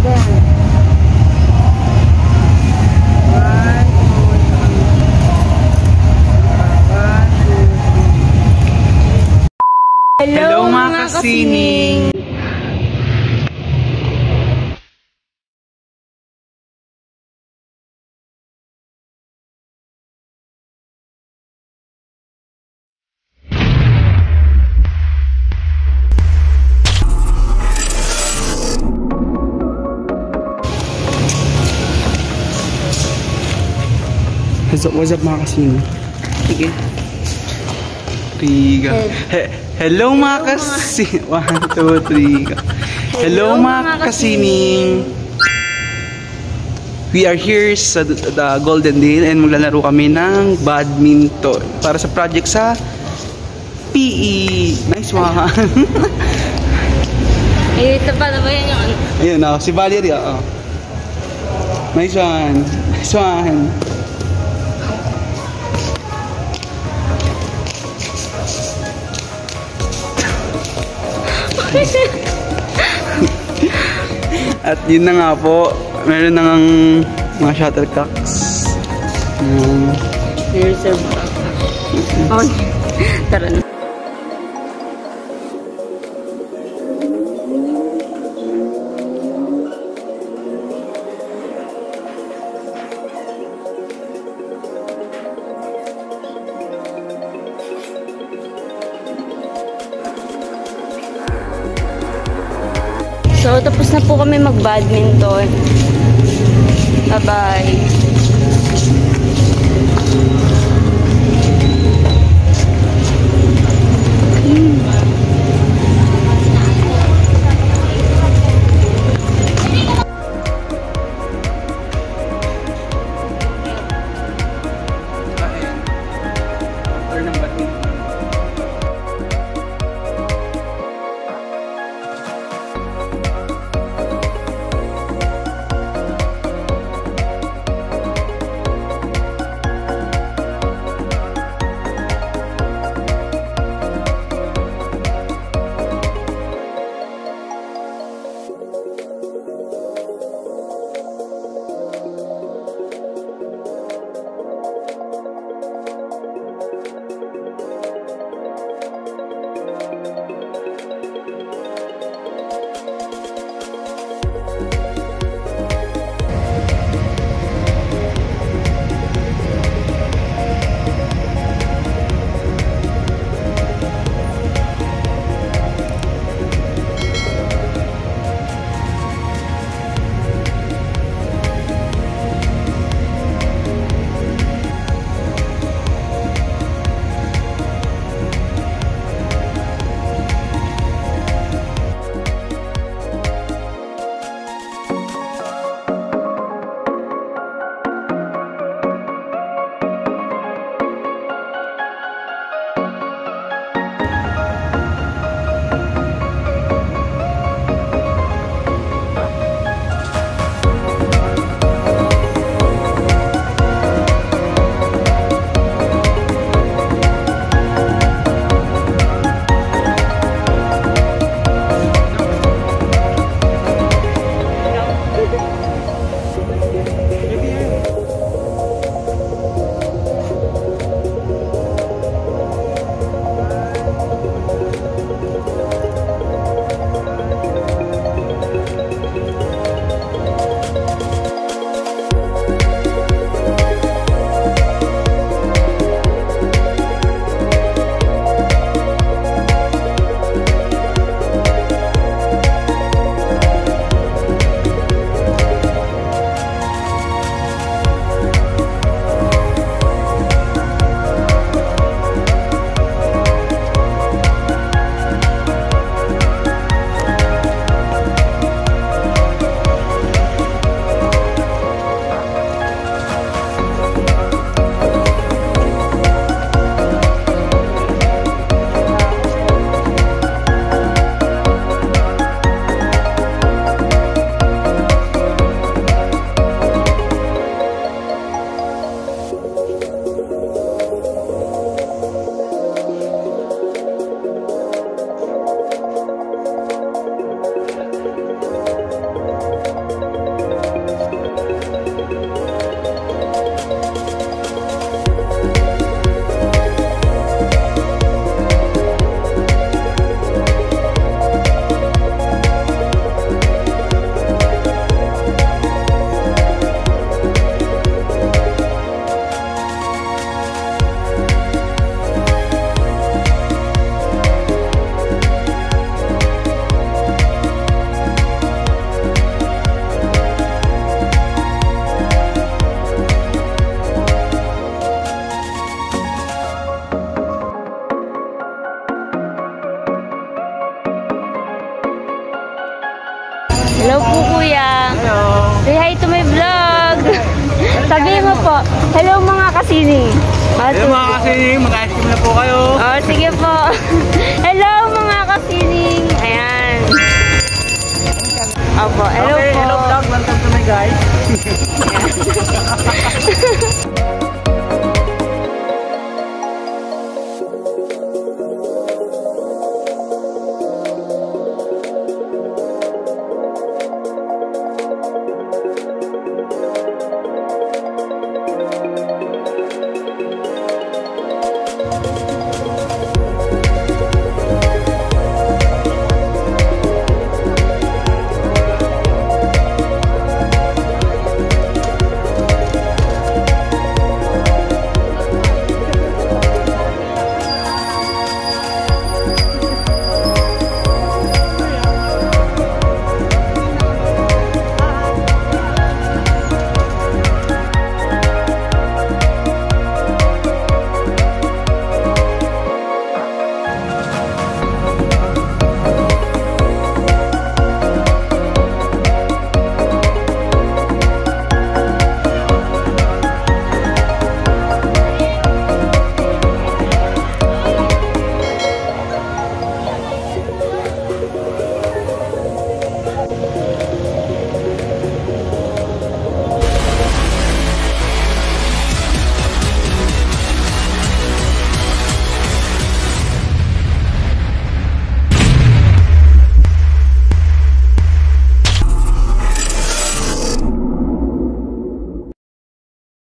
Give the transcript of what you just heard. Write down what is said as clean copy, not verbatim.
Hello mga kasining! What's up mga kasining? Sige. Riga. Hello mga kasining. 1, 2, 3. Hello mga kasining. We are here sa the Golden Dale and maglalaro kami ng badminton para sa project sa PE. Nice one. Ito pa na ba yan yung ano? Ayun o, si Valerie o. Nice one. Nice one. At yun na nga po, meron na ngang mga shuttlecocks. Reserve pa. Oh, tara na. So, tapos na po kami mag-badminton. Bye-bye. kuya. Hello. Say hi to my vlog. Sabihin mo po, hello mga kasining. Hello mga kasining, mag-ice cream na po kayo. Oh, sige po. Hello mga kasining. Ayan. Opo, hello okay, po. Hello vlog, welcome to my guys.